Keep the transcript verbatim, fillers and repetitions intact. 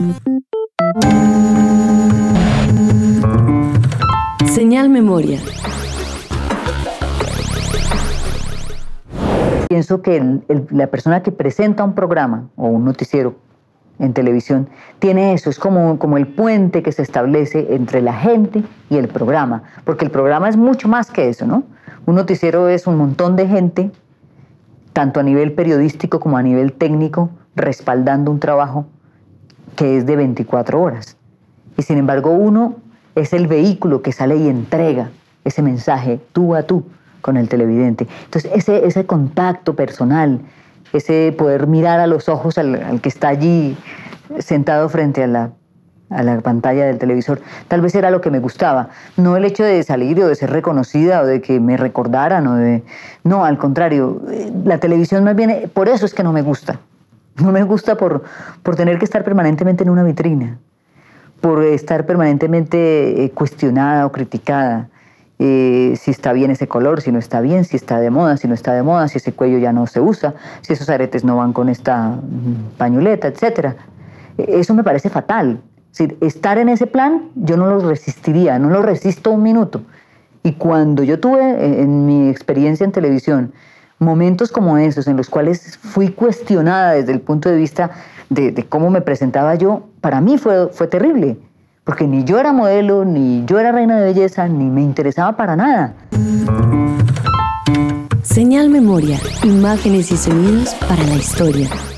Señal Memoria. Pienso que el, el, la persona que presenta un programa o un noticiero en televisión tiene eso, es como, como el puente que se establece entre la gente y el programa, porque el programa es mucho más que eso, ¿no? Un noticiero es un montón de gente, tanto a nivel periodístico como a nivel técnico, respaldando un trabajo que es de veinticuatro horas. Y sin embargo uno es el vehículo que sale y entrega ese mensaje tú a tú con el televidente. Entonces ese, ese contacto personal, ese poder mirar a los ojos al, al que está allí sentado frente a la, a la pantalla del televisor, tal vez era lo que me gustaba. No el hecho de salir o de ser reconocida o de que me recordaran o de... No, al contrario, la televisión más bien, por eso es que no me gusta. No me gusta por, por tener que estar permanentemente en una vitrina, por estar permanentemente cuestionada o criticada. Eh, si está bien ese color, si no está bien, si está de moda, si no está de moda, si ese cuello ya no se usa, si esos aretes no van con esta pañoleta, etcétera. Eso me parece fatal. Es decir, estar en ese plan yo no lo resistiría, no lo resisto un minuto. Y cuando yo tuve en mi experiencia en televisión momentos como esos en los cuales fui cuestionada desde el punto de vista de, de cómo me presentaba yo, para mí fue, fue terrible. Porque ni yo era modelo, ni yo era reina de belleza, ni me interesaba para nada. Señal Memoria, imágenes y sonidos para la historia.